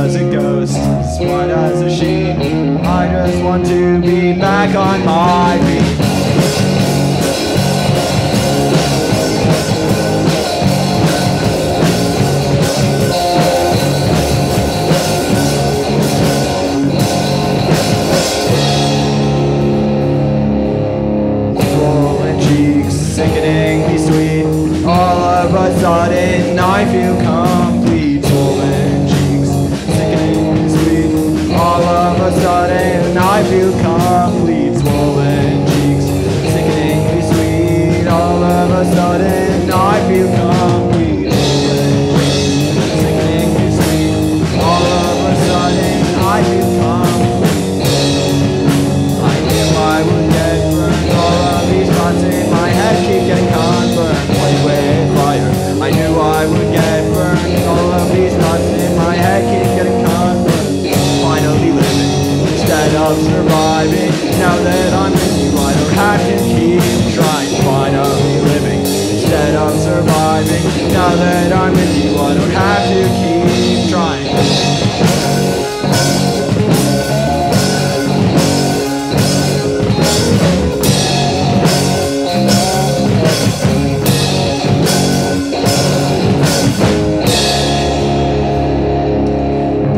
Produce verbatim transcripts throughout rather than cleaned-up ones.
as a ghost, as white as a sheet. I just want to be back on my feet. Swollen cheeks, sickeningly sweet. All of a sudden I feel complete. Swollen cheeks, sickeningly sweet. All of a sudden I feel complete. Swollen cheeks, sickeningly sweet. All of a sudden I feel complete. Sickeningly sweet. All of a sudden I feel complete. I knew I would get burned. All of these thoughts in my head keep getting confirmed. Play with fire. I knew I would get burned. All of these thoughts in my head keep getting confirmed. Finally living instead of surviving. Now that I'm with you, I don't have to keep trying. Finally living instead of surviving. Now that I'm with you, I don't have to keep trying.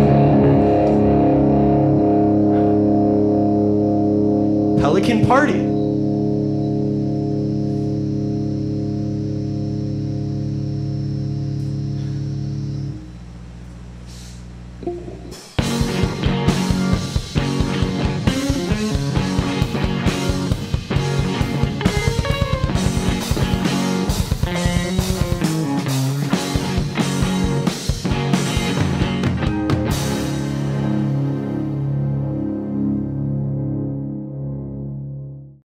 Pelican Party.